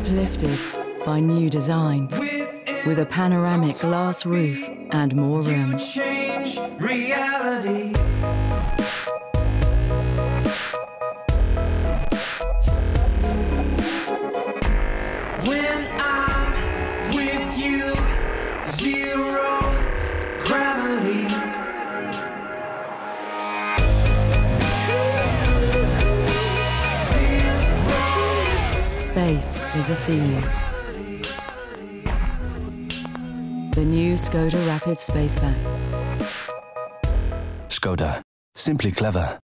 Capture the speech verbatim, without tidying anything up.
uplifted by new design, with a panoramic glass roof and more room. Change reality. When I'm with you, zero gravity. Space is a feeling. The new Škoda Rapid Spaceback. Škoda. Simply clever.